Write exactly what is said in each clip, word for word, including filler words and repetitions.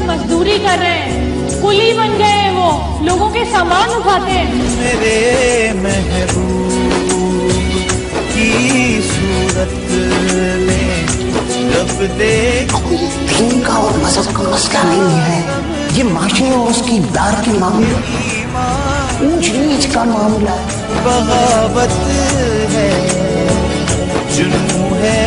मजदूरी कर रहे हैं, कुली बन गए हैं, वो लोगों के सामान उठाते हैं। मेरे महबूब की सूरत में जब देख दीन का और मजहब का मसला नहीं है, ये माशरे और उसकी दार की मामला, ऊंच नीच का मामला है। बगावत है, जुनू है,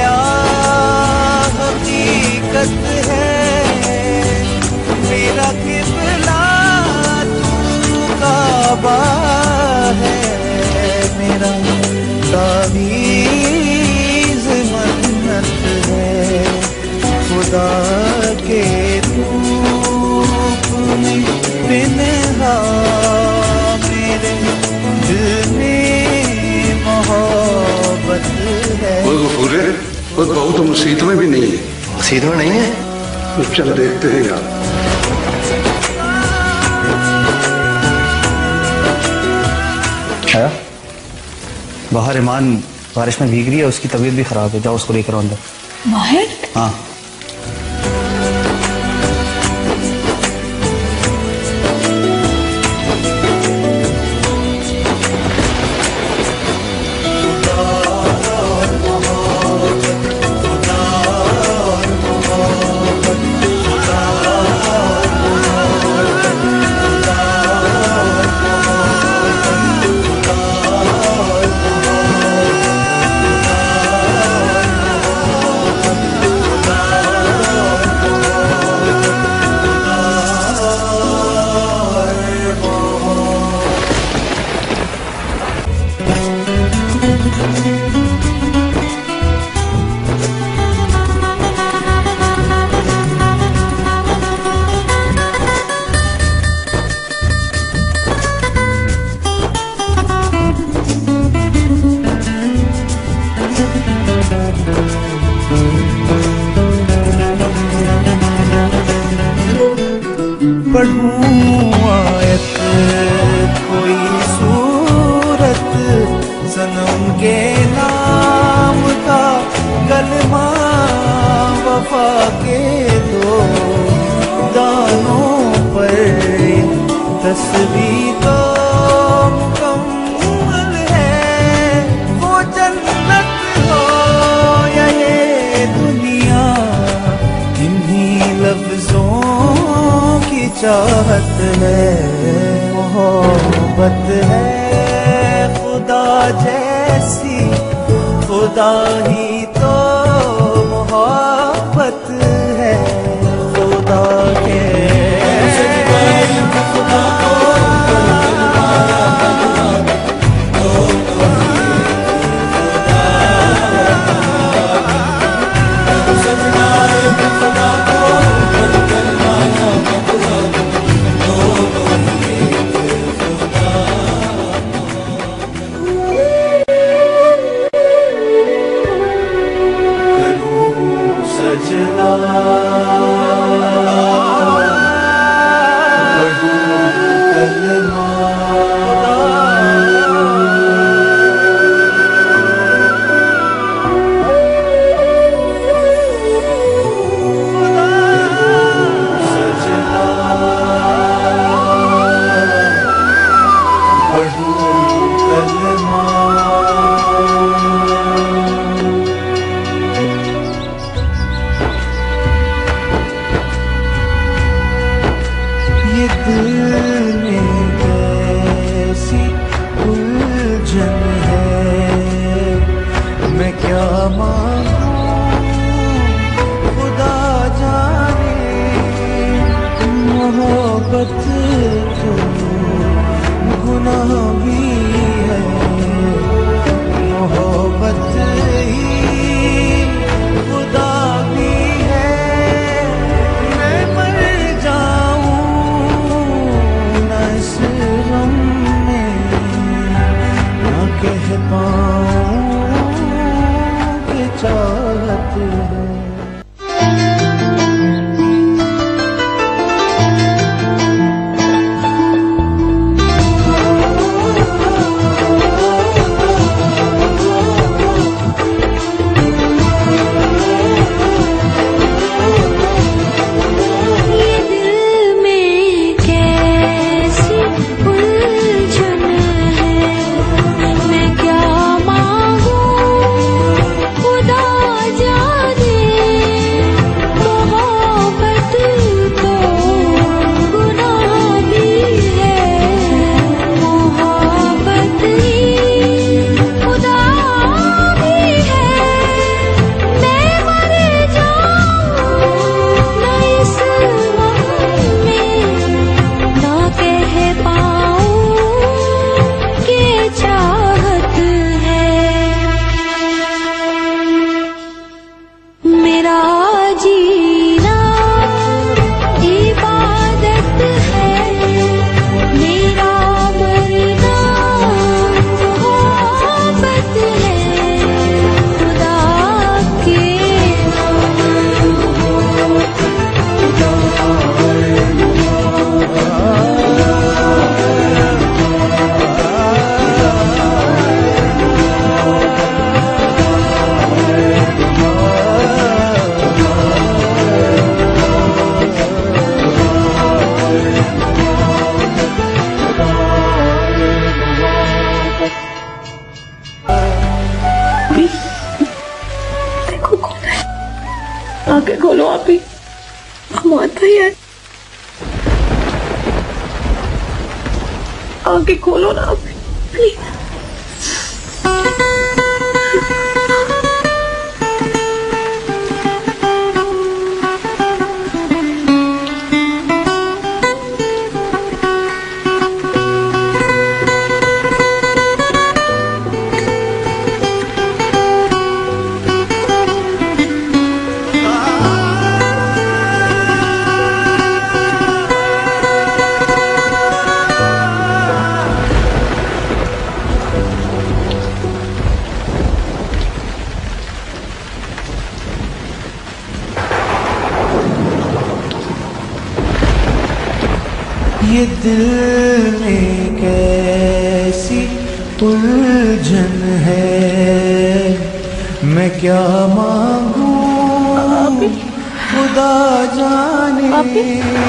हकीकत है, मेरा किबला तू काबा है, मेरा तावीज़ मन्नत है, खुदा के रूप में पिन्हा मेरे दिल में मोहब्बत है। वो गफूर है, वो बहू तो मुसीबत में भी नहीं है। मुसीबत में नहीं है तो चल देखते हैं यार। है बाहर ईमान बारिश में भीग रही है, उसकी तबीयत भी खराब है, जाओ उसको लेकर अंदर। माहिर? हाँ पढ़ूं आयत कोई सूरत, सनम के नाम का कलमा, वफा के दो दानों पर तस्वीर तो मुकम्मल है। वो जन्नत हो या ये दुनिया, इन्हीं लफ्जों चाहत है, मोहब्बत है, खुदा जैसी खुदा ही तो मोहब्बत है, खुदा के कह पाऊं कि आंखें खोलो आप ही, हमाद भाई है, आंखें खोलो ना आप प्लीज। ये दिल में कैसी उलझन है, मैं क्या मांगूं खुदा जाने।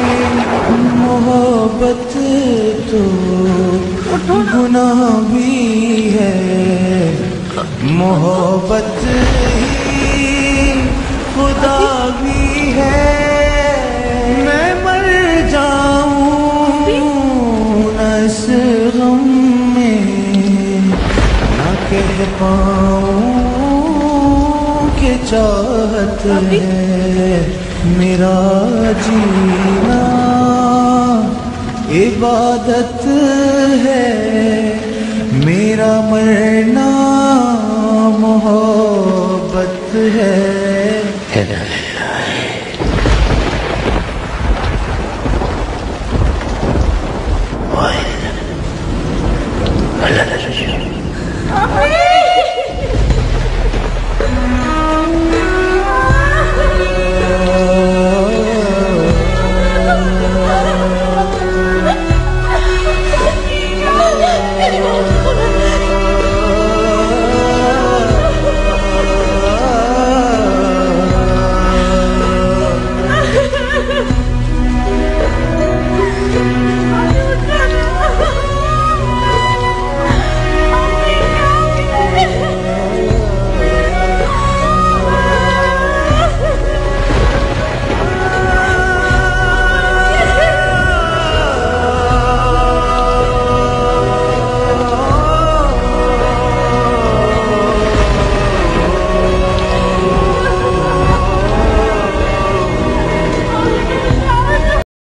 मोहब्बत तो गुनाह भी है, मोहब्बत ही खुदा भी है। मैं मर जाऊं इस गम में, ना कह पाऊं कि चाहत है। मेरा जीना इबादत है, मेरा मरना